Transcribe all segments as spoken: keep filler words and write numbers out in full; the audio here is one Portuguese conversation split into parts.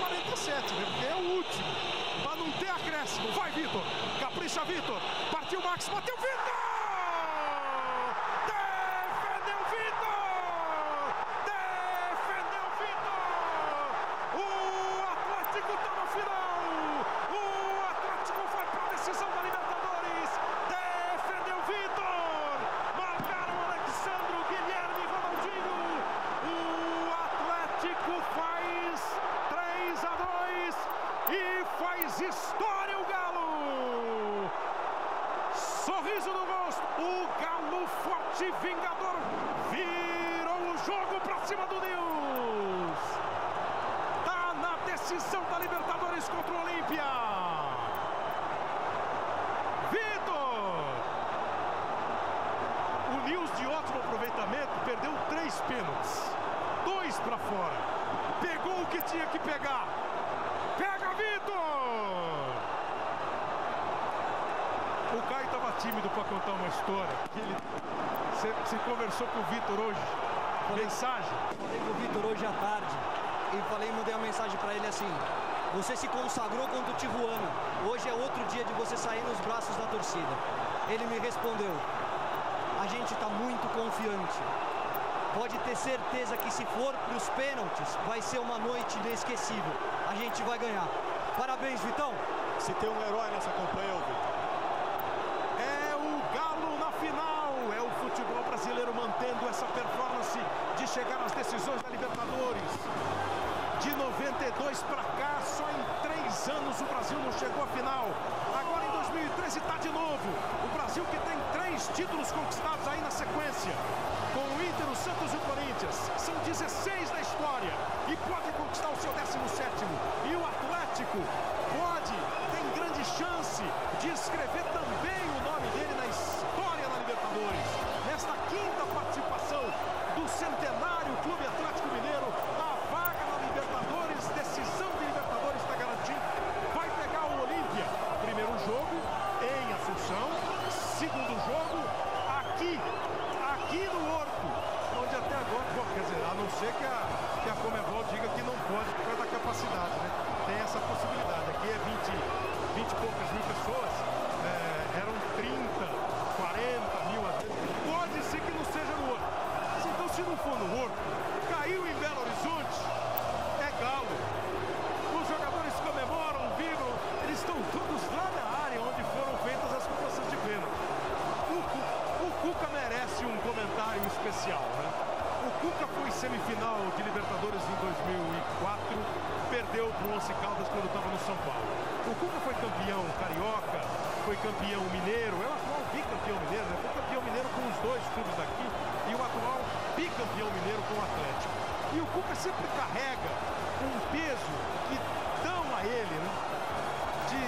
quarenta e sete, né? Porque é o último. Para não ter acréscimo. Vai, Vitor. Capricha, Vitor. Partiu Max, bateu Vitor! Defendeu Vitor! Defendeu Vitor! O Atlético está no final! O Atlético vai para a decisão da Libertadores! Defendeu Vitor! Marcaram Alexandro, Guilherme e Ronaldinho! O Atlético faz três a dois e faz história o Galo! Sorriso no rosto, o Galo forte e vingador virou o jogo pra cima do News. Tá na decisão da Libertadores contra o Olímpia. Vitor! O News de ótimo aproveitamento perdeu três pênaltis, dois pra fora. Pegou o que tinha que pegar. Pega, Vitor! O Caio estava tímido para contar uma história. Ele, você, você conversou com o Vitor hoje? Falei, mensagem? Falei com o Vitor hoje à tarde e falei, mandei uma mensagem para ele assim: você se consagrou contra o Tijuana. Hoje é outro dia de você sair nos braços da torcida. Ele me respondeu: a gente está muito confiante. Pode ter certeza que se for para os pênaltis, vai ser uma noite inesquecível. A gente vai ganhar. Parabéns, Vitão. Se tem um herói nessa campanha, é o Vitor. É o futebol brasileiro mantendo essa performance de chegar às decisões da Libertadores. De noventa e dois para cá, só em três anos o Brasil não chegou à final. Agora em dois mil e treze está de novo. O Brasil que tem três títulos conquistados aí na sequência. Com o Inter, o Santos e o Corinthians. São dezesseis na história. E pode conquistar o seu décimo sétimo. E o Atlético pode, tem grande chance de escrever também o nome dele na história da Libertadores. Nesta quinta participação do centenário Clube Atlético Mineiro, a vaga na Libertadores, decisão de Libertadores está garantida. Vai pegar o Olímpia. Primeiro jogo em Assunção, segundo jogo aqui, aqui no Horto, onde até agora, bom, quer dizer, a não ser que a, que a Conmebol diga que não pode por causa da capacidade, né? Tem essa possibilidade. Aqui é vinte, vinte e poucas mil pessoas, é, eram trinta, quarenta mil. Pode ser que não seja no Horto. Mas então, se não for no Horto, caiu em Belo Horizonte, é Galo. Os jogadores comemoram, vibram, eles estão todos lá na área onde foram feitas as cobranças de pênalti. O, o Cuca merece um comentário especial, né? O Cuca foi semifinal de Libertadores em dois mil e quatro, perdeu para o Once Caldas quando estava no São Paulo. O Cuca foi campeão carioca, foi campeão mineiro, é o atual bicampeão mineiro, né? Foi campeão mineiro com os dois clubes daqui e o atual bicampeão mineiro com o Atlético. E o Cuca sempre carrega um peso que dão a ele, né? De,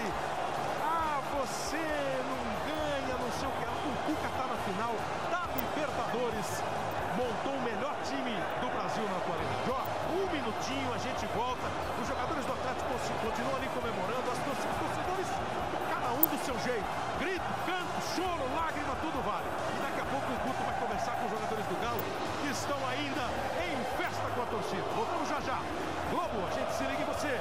ah, você não ganha, não sei o que. O Cuca está na final da Libertadores, montou o melhor time do Brasil na atualidade. Ó, um minutinho, a gente volta. Os jogadores do Atlético continuam ali comemorando, as torcedores, cada um do seu jeito. Grito, canto, choro, lágrima, tudo vale. E daqui a pouco o Guto vai conversar com os jogadores do Galo, que estão ainda em festa com a torcida. Voltamos já já. Globo, a gente se liga em você.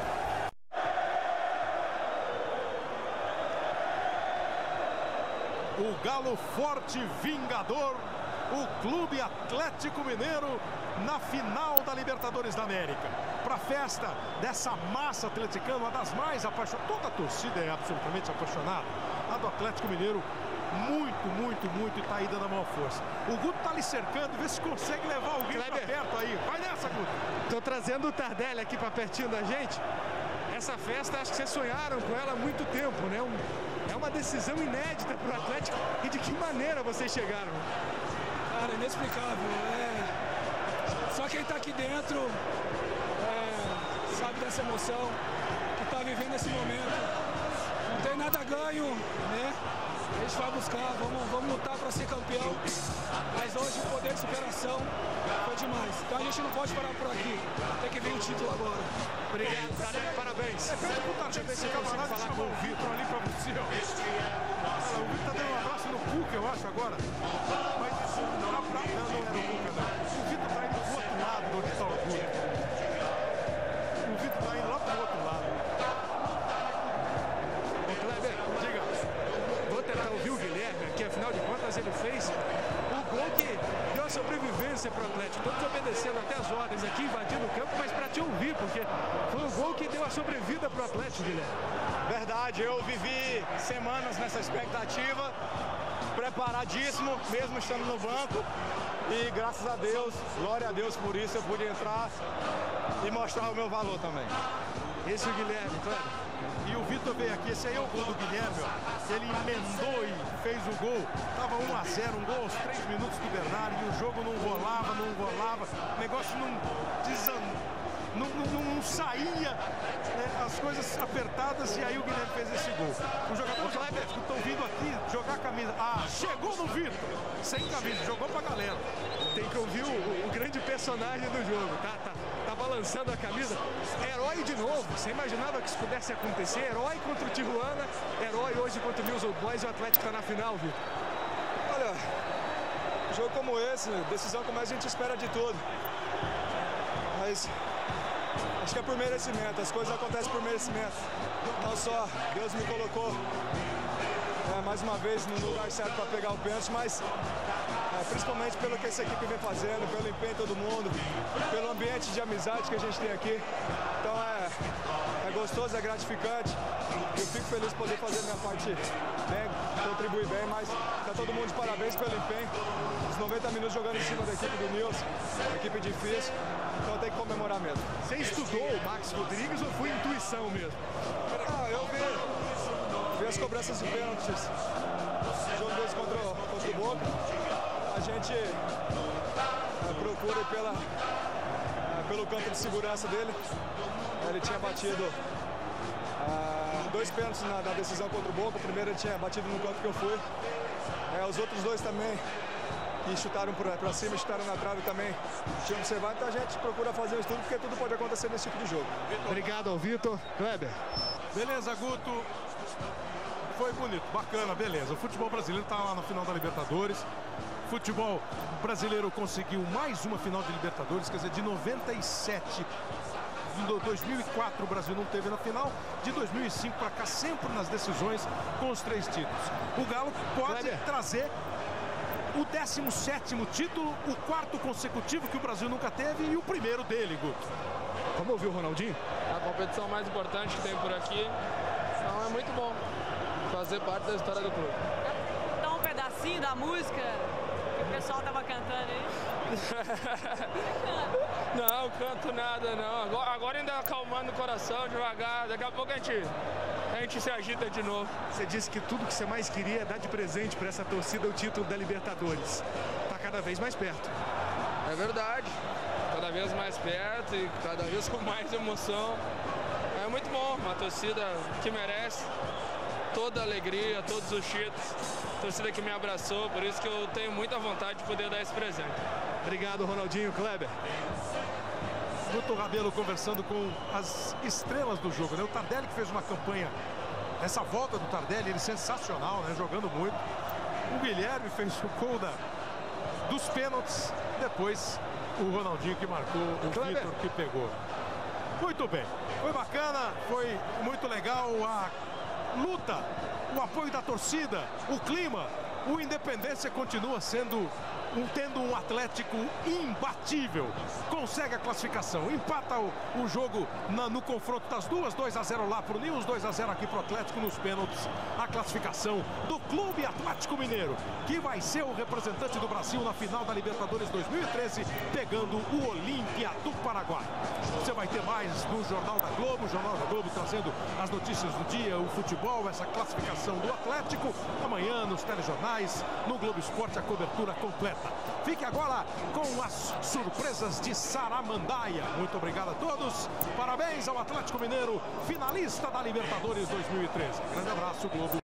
O Galo forte vingador, o Clube Atlético Mineiro na final da Libertadores da América. Para a festa dessa massa atleticana, uma das mais apaixonadas. Toda a torcida é absolutamente apaixonada. A do Atlético Mineiro, muito, muito, muito, e tá aí dando a maior força. O Guto tá ali cercando, vê se consegue levar alguém para perto aí. Vai nessa, Guto. Tô trazendo o Tardelli aqui para pertinho da gente. Essa festa, acho que vocês sonharam com ela há muito tempo, né? Um, é uma decisão inédita para o Atlético. E de que maneira vocês chegaram? Cara, inexplicável. É... Só quem está aqui dentro é... sabe dessa emoção, que está vivendo esse momento. Não tem nada ganho, né? A gente vai buscar, vamos, vamos lutar para ser campeão. Mas hoje o poder de superação foi demais. Então a gente não pode parar por aqui. Tem que vir o título agora. Obrigado, Tardelli, parabéns. É, pede pro Tardelli esse camarada falar com o Vitor ali pra você, ó. Olha, o Vitor tá dando um abraço no Cuca, eu acho, agora. Mas isso não, não, não era o Cuca, não. O Vitor tá indo pro outro lado do onde tá o Cuca. O Vitor tá indo lá todos obedecendo até as ordens aqui, invadindo o campo, mas para te ouvir, porque foi o gol que deu a sobrevida para o Atlético, Guilherme. Verdade, eu vivi semanas nessa expectativa, preparadíssimo, mesmo estando no banco. E graças a Deus, glória a Deus por isso, eu pude entrar e mostrar o meu valor também. Esse é o Guilherme, claro. E o Vitor veio aqui, esse aí é o gol do Guilherme, ó. Ele emendou e fez o gol. Tava um a zero, um gol aos três minutos do Bernardo e o jogo não rolava, não rolava. O negócio não desandou. Não, não, não saía, né, as coisas apertadas, e aí o Guilherme fez esse gol. Os jogadores do Atlético estão vindo aqui jogar camisa. Ah, chegou no Vitor, sem camisa, jogou pra galera. Tem que ouvir o, o grande personagem do jogo, tá, tá, tá balançando a camisa. Herói de novo, você imaginava que isso pudesse acontecer? Herói contra o Tijuana, herói hoje contra o News Old Boys, e o Atlético tá na final, Vitor. Olha, um jogo como esse, decisão como essa, a gente espera de tudo. Mas acho que é por merecimento, as coisas acontecem por merecimento. Não só Deus me colocou é, mais uma vez no lugar certo para pegar o pênalti, mas é, principalmente pelo que essa equipe vem fazendo, pelo empenho de todo mundo, pelo ambiente de amizade que a gente tem aqui. Então é, é gostoso, é gratificante. Eu fico feliz de poder fazer minha parte bem, contribuir bem, mas tá todo mundo de parabéns pelo empenho. Os noventa minutos jogando em cima da equipe do Nils, uma equipe difícil, então tem que comemorar mesmo. Você estudou o Max Rodrigues ou foi intuição mesmo? Ah, eu vi, vi as cobranças de pênaltis no jogo deles contra, contra o Boca. A gente é, procura pela, é, pelo campo de segurança dele. Ele tinha batido é, dois pênaltis na, na decisão contra o Boca. O primeiro ele tinha batido no canto que eu fui. É, os outros dois também, que chutaram para cima, chutaram na trave também, tinha observado. Então a gente procura fazer isso tudo, porque tudo pode acontecer nesse tipo de jogo. Obrigado ao Vitor. Kleber. Beleza, Guto. Foi bonito, bacana, beleza. O futebol brasileiro está lá na final da Libertadores. O futebol brasileiro conseguiu mais uma final de Libertadores, quer dizer, de noventa e sete. De dois mil e quatro o Brasil não teve na final, de dois mil e cinco para cá sempre nas decisões com os três títulos. O Galo pode Kleber. trazer o décimo sétimo título, o quarto consecutivo que o Brasil nunca teve e o primeiro dele, Guto. Vamos ouvir o Ronaldinho? A competição mais importante que tem por aqui, então é muito bom fazer parte da história do clube. Dá um pedacinho da música que o pessoal tava cantando aí. Não, canto nada não. Agora, agora ainda acalmando o coração devagar. Daqui a pouco a gente, a gente se agita de novo. Você disse que tudo que você mais queria é dar de presente para essa torcida o título da Libertadores. Tá cada vez mais perto. É verdade. Cada vez mais perto e cada vez com mais emoção. É muito bom, uma torcida que merece toda a alegria, todos os títulos. Torcida que me abraçou, por isso que eu tenho muita vontade de poder dar esse presente. Obrigado, Ronaldinho. Kleber. Guto Rabelo conversando com as estrelas do jogo, né? O Tardelli, que fez uma campanha, essa volta do Tardelli, ele sensacional, né? Jogando muito. O Guilherme fez o gol da, dos pênaltis. Depois o Ronaldinho que marcou, o Vitor que pegou. Muito bem, foi bacana, foi muito legal a luta, o apoio da torcida, o clima. O Independência continua sendo um, tendo um Atlético imbatível. Consegue a classificação, empata o, o jogo na, no confronto das duas, dois a zero lá pro Nils, dois a zero aqui pro Atlético nos pênaltis. A classificação do Clube Atlético Mineiro, que vai ser o representante do Brasil na final da Libertadores dois mil e treze, pegando o Olímpia do Paraguai. Você vai ter mais no Jornal da Globo, Jornal da Globo trazendo as notícias do dia, o futebol, essa classificação do Atlético. Amanhã nos telejornais, no Globo Esporte, a cobertura completa. Fique agora com as surpresas de Saramandaia. Muito obrigado a todos. Parabéns ao Atlético Mineiro, finalista da Libertadores dois mil e treze. Grande abraço, Globo.